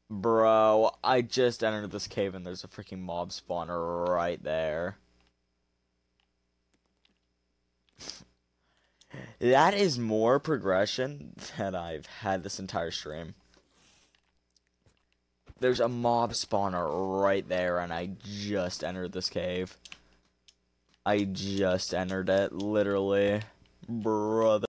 Bro, I just entered this cave and there's a freaking mob spawner right there. That is more progression than I've had this entire stream. There's a mob spawner right there and I just entered this cave. I just entered it, literally. Brother.